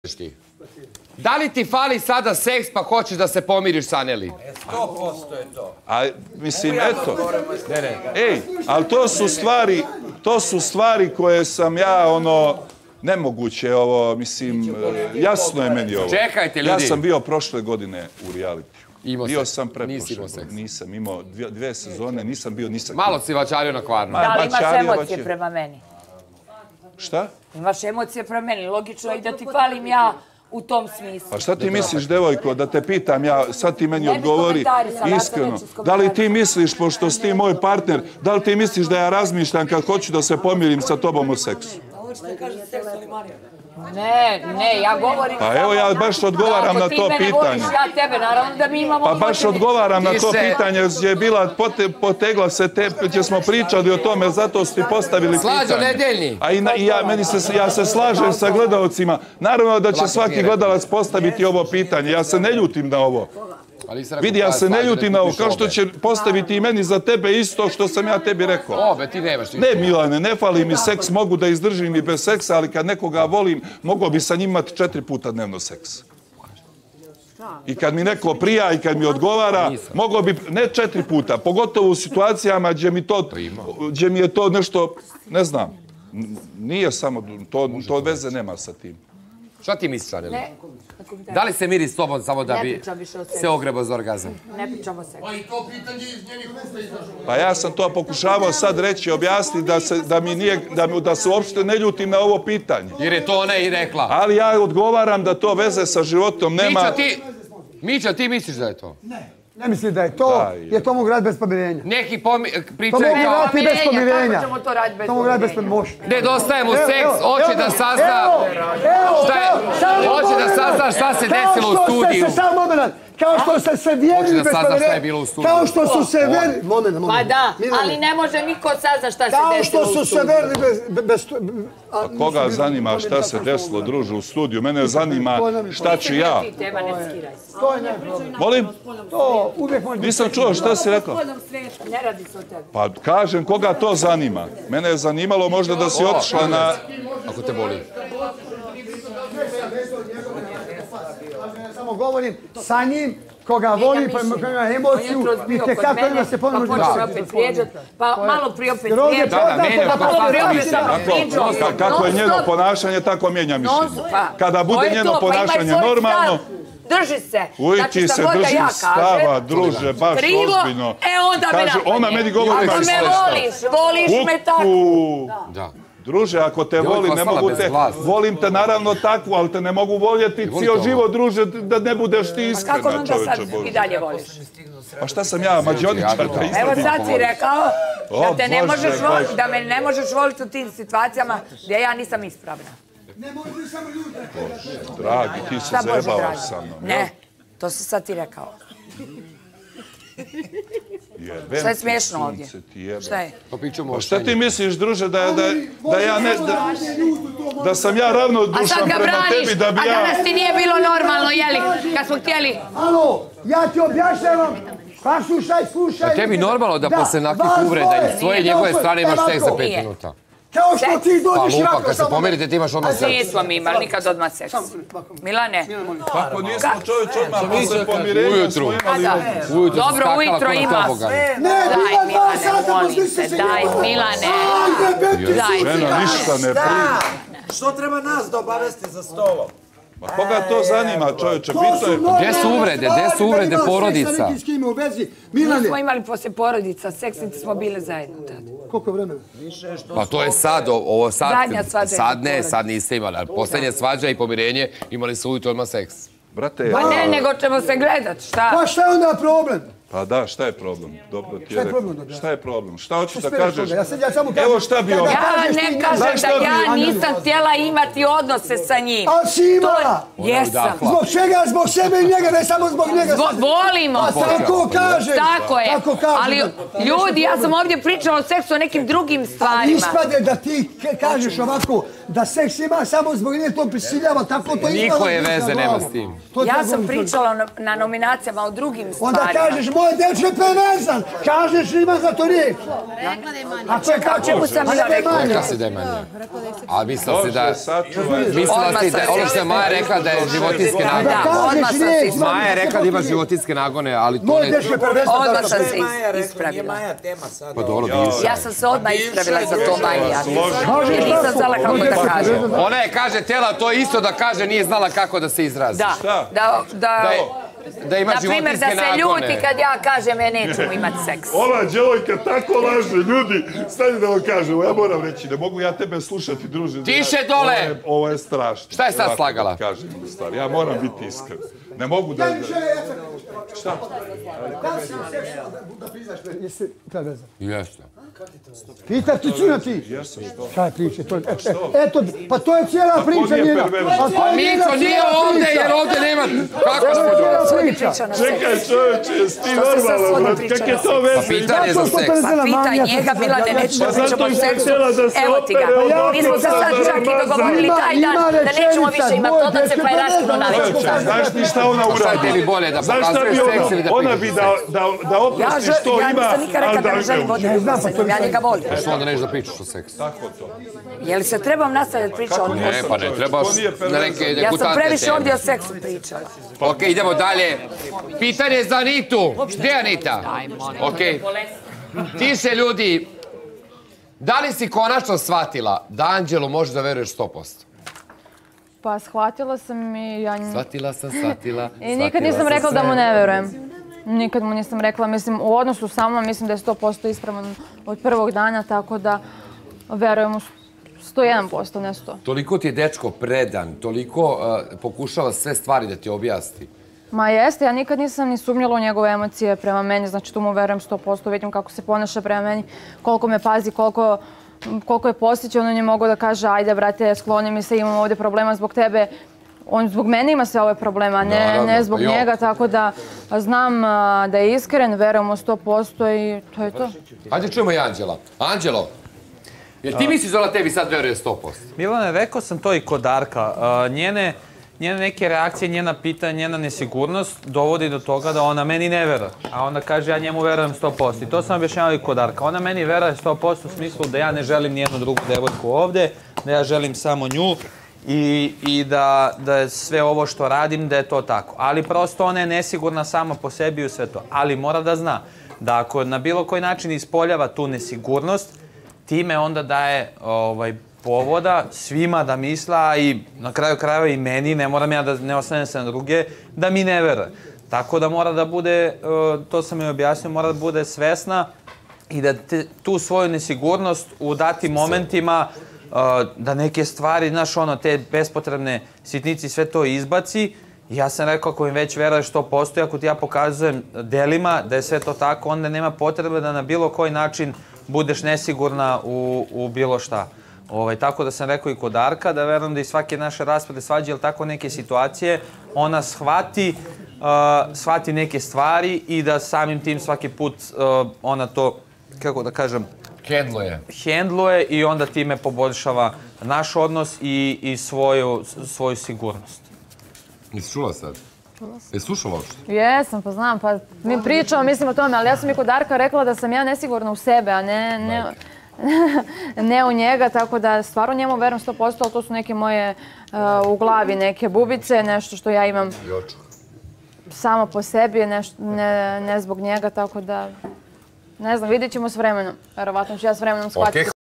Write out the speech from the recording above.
Da li ti fali sada seks pa hoćeš da se pomiriš sa Aneli? 100% je to. A, mislim, eto. Ej, ali to su stvari koje sam ja, nemoguće ovo, mislim, jasno je meni ovo. Čekajte, ljudi. Ja sam bio prošle godine u realitiju. Bio sam Nisi imao seks. Nisam imao 2 sezone, nisam bio nisak. Malo si vačario na Kvarnu. Da li imaš emocije prema meni? Šta? Imaš emocije prema meni. Logično je i da ti falim ja u tom smislu. Pa šta ti misliš, devojko, da te pitam ja, sad ti meni odgovori iskreno. Da li ti misliš, pošto si ti moj partner, da li ti misliš da ja razmišljam kad hoću da se pomirim sa tobom u seksu? Ne, ja govorim... Pa evo, ja baš odgovaram na to pitanje. Ako ti mene voliš, ja tebe, naravno da mi imamo... Pa baš odgovaram na to pitanje, jer je bila, potegla se te, gdje smo pričali o tome, zato su ti postavili pitanje. Slađo nedeljni! A ja se slažem sa gledalcima. Naravno da će svaki gledalac postaviti ovo pitanje. Ja se ne ljutim na ovo. Vidi, ja se ne ljutim na ovo, kao što će postaviti i meni za tebe isto što sam ja tebi rekao. Ti nemaš. Ne, Milane, ne fali mi seks, mogu da izdržim i bez seksa, ali kad nekoga volim, mogao bi sa njim imati 4 puta dnevno seks. I kad mi neko prija i kad mi odgovara, mogao bi, ne 4 puta, pogotovo u situacijama gdje mi je to nešto, ne znam, nije samo, to veze nema sa tim. Šta ti misliš, Aneli? Da li se miri s tobom samo da bi se ogrebao za orgazam? Ne pričamo seksu. Pa i to pitanje iz njenih usta izašlo. Pa ja sam to pokušavao sad reći, objasniti da se uopšte ne ljutim na ovo pitanje. Jer je to ona i rekla. Ali ja odgovaram da to veze sa životom nema... Mića, ti misliš da je to? Ne mislim da je to, jer to mogu raditi bez pomirenja. Neki pričaju To mogu raditi bez pomirenja. Kako ćemo to raditi bez To mogu raditi bez pomirenja. Nedostaje mu seks, hoće da sazna... Hoće da sazna šta se desilo u studiju. Kao što ste se vjerili bez pomirenja. Kao što su se vjerili... Pa da, ali ne može niko sazna šta se Kao desilo u što studiju. su se vjerili bez... A koga zanima šta se desilo, druže, u studiju? Mene zanima šta ću ja. To je najbolje. Molim? To uvijek može... Nisam čuo šta si rekao. Ne radi se o tebi. Pa kažem, koga to zanima? Mene je zanimalo možda da si otišla na... Ako te boli. Samo govorim sa njim, koga voli, pa ima emociju, i tekako ima se ponovno... Pa počne opet vrijeđati, pa malo prije opet vrijeđati. Kako je njeno ponašanje, tako mijenja mišljenje. Kada bude njeno ponašanje normalno... Drži se. Uvijek se držim stava, druže, baš ozbiljno. Onda me napadne. Ona meni govori ako me voliš me tako. Druže, ako te volim, ne mogu te... Volim te naravno takvu, ali te ne mogu voljeti cijel život, druže, da ne budeš ti iskrena, čovječe Bože. Kako onda sad i dalje voliš? Pa šta sam ja, mađioničar? Evo sad si rekao da me ne možeš voliti u tim situacijama gdje ja nisam ispravna. Dragi, ti se zajebavaš sa mnom. Ne, to si sad ti rekao. Šta je smiješno ovdje? Šta je? Pa šta ti misliš, druže, da sam ja ravnodušan prema tebi, da bi ja... A danas ti nije bilo normalno, jeli, kad smo htjeli... Alo, ja ti objašnjavam, pa slušaj... A tebi normalno da posle nakih uvreda i svoje i njegove strane imaš seks za 5 minuta? Kao što ti dođeš i ovako... Kad se pomirite ti imaš odmah seks. Nismo mi imali nikad odmah seks. Milane? Kako nismo čovječ odmah posle pomirenja smo imali... Dobro, ujutro ima. Daj Milane, molim se, daj Milane. Žena ništa ne prima. Što treba nas da obavesti za stolom? Ma koga to zanima, čovječe, bito je... Gdje su uvrede porodica? Nismo imali poslije porodica, seks niti smo bile zajedno tada. Koliko vremena? Pa to je sad, ovo sad... Sad ne, sad niste imali, ali posljednje svađa i pomirenje imali su ujutro odmah seks. Brate... Pa ne, nego ćemo se gledat, šta? Pa šta je onda problem? Pa da, šta je problem? Dobro ti je rekao. Šta je problem? Šta hoćeš da kažeš? Evo šta bi ovo... Ja ne kažem da ja nisam htjela imati odnose sa njim. Ali si imala! Jesam. Zbog čega? Zbog sebe i njega, ne samo zbog njega. Volimo se. Tako kažem. Tako je. Ali ljudi, ja sam ovdje pričala o seksu, o nekim drugim stvarima. Ispade da ti kažeš ovako, da seks ima samo zbog nje, to prisiljava, tako to ima. Nikoje veze nema s tim. Ja sam pričala na nominacijama o drugim stvarima. Onda kažeš Tvoj dečko je prevezan. Kažeš ima za to riječ. Rekla da je manje. A to je kako? Čemu sam ja rekla? Rekla si da je manje. A mislila si da... Mislila si da... Ono što je Maja rekla da je životinjske nagone. Odmah sam se ispravila. Maja je rekla da ima životinjske nagone, ali to ne... Odmah sam se ispravila. Pa dobro, bisi. Ja sam se odmah ispravila za to Majija. Jer nisam znala kako da kažem. Ona je kaže tela, to je isto da kaže nije znala kako da se izrazi. Da ima na primjer, da se ljuti kad ja kažem nećemo imati seks. Ova djevojka tako laže, ljudi, stani da vam kažem, ja moram reći, ne mogu ja tebe slušati, druže. Tiše dole! Ovo je strašno. Šta je sad slagala? Kažem, stvar, ja moram biti iskren. Ne mogu da... Šta? Jeste. Pita ti čuna ti. Jesam, što? Šta je priča? Eto, pa to je cijela priča njena. A Mico nije ovdje jer ovdje nema... Kako smo došli? Čekaj čovječe, jesi ti normalan, brat, kak je to veze? Pa pitanje za seks. Pa pitaj njega, bila ne nećemo pričamo o seksu. Evo ti ga. Mi smo se sad čak i dogovorili taj dan da nećemo više imati odnoce pa je raskino na večer. Znaš ti šta ona uradi? Šta je tebi bolje da pokazuješ seks ili da ona bi da oprosti što ima, ja nisam nikad rekla da ne želim voditi sa njim, ja njega volim. Što onda nećeš da pričaš o seksu? Tako to. Je li se trebam nastaviti pričati o njemu? Ne, pa ne trebaš na neke degutantne teme. Ja sam previše ovdje o seksu pričala. Ok, idemo dalje. Pitanje za Anitu. Gdje je Anita? Ok. Tiše ljudi. Da li si konačno shvatila da Anđelu možeš da veruješ 100%? Pa shvatila sam i ja... Shvatila. I nikad nisam rekla da mu ne verujem. Nikad mu nisam rekla, mislim, u odnosu sa mnom, mislim da je 100% ispravan od prvog dana, tako da verujem u 101%, ne 100. Toliko ti je dečko predan, toliko pokušava sve stvari da ti objasni. Ma jeste, ja nikad nisam ni sumnjala u njegove emocije prema meni, znači tu mu verujem 100%, vidim kako se ponaša prema meni, koliko me pazi, koliko je postiće, on je mogao da kaže, ajde brate, skloni mi se, imam ovdje problema zbog tebe. On zbog mene ima sve ove problema, ne zbog njega, tako da znam da je iskren, verujem u 100% i to je to. Ajde čujemo i Anđela. Anđelo, jel ti misliš da ona tebi sad veruje 100%? Milane, rekao sam to i kod Darka. Njene neke reakcije, njena pitanja, njena nesigurnost dovodi do toga da ona meni ne veruje. A onda kaže ja njemu verujem 100%. I to sam objašnjavao i kod Darka. Ona meni veruje 100% u smislu da ja ne želim nijednu drugu devojku ovdje, da ja želim samo nju. I da je sve ovo što radim, da je to tako. Ali prosto ona je nesigurna sama po sebi u sve to. Ali mora da zna da ako na bilo koji način ispoljava tu nesigurnost, time onda daje povoda svima da misla i na kraju krajeva i meni, ne moram ja da ne ostanem se na druge, da mi ne veruje. Tako da mora da bude, to sam joj objasnio, mora da bude svesna i da tu svoju nesigurnost u datim momentima da neke stvari, znaš, te bespotrebne sitnici, sve to izbaci. Ja sam rekao, ako im već veruješ što postoji, ako ti ja pokazujem delima da je sve to tako, onda nema potrebe da na bilo koji način budeš nesigurna u bilo šta. Tako da sam rekao i kod Darka, da verujem da i svake naše rasprave, svađe ili tako neke situacije, ona shvati neke stvari i da samim tim svaki put ona to, kako da kažem, hendluje i onda time poboljšava naš odnos i svoju sigurnost. Nisi čula sad? Jesi slušala uopšte? Jesam, pa znam, pa mi pričamo, mislim o tome, ali ja sam i kod Darka rekla da sam ja nesigurna u sebe, a ne u njega, tako da stvarno njemu verujem 100%, ali to su neke moje u glavi, neke bubice, nešto što ja imam samo po sebi, ne zbog njega, tako da... Ne znam, vidjet ćemo s vremenom. Verovatno ću ja s vremenom shvatiti.